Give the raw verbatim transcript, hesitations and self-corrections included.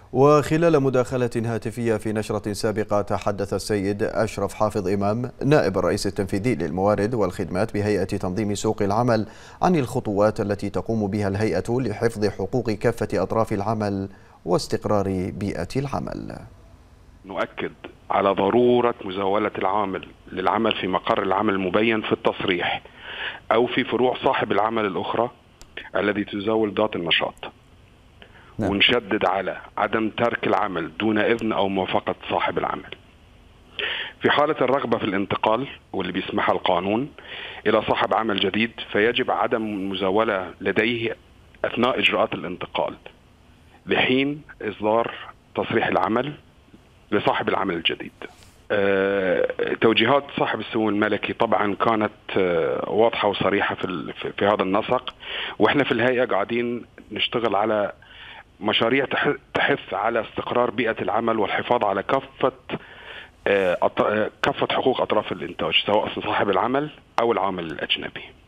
وخلال مداخلة هاتفية في نشرة سابقة تحدث السيد أشرف حافظ إمام نائب الرئيس التنفيذي للموارد والخدمات بهيئة تنظيم سوق العمل عن الخطوات التي تقوم بها الهيئة لحفظ حقوق كافة أطراف العمل واستقرار بيئة العمل. نؤكد على ضرورة مزاولة العامل للعمل في مقر العمل المبين في التصريح أو في فروع صاحب العمل الأخرى الذي تزاول ذات النشاط. نعم. ونشدد على عدم ترك العمل دون إذن أو موافقة صاحب العمل. في حالة الرغبة في الانتقال واللي بيسمحها القانون إلى صاحب عمل جديد فيجب عدم المزاولة لديه أثناء إجراءات الانتقال لحين إصدار تصريح العمل لصاحب العمل الجديد. أه توجيهات صاحب السمو الملكي طبعا كانت أه واضحة وصريحة في, في هذا النسق، وإحنا في الهيئة قاعدين نشتغل على مشاريع تحث على استقرار بيئة العمل والحفاظ على كافة أه كافة حقوق أطراف الإنتاج سواء صاحب العمل أو العامل الأجنبي.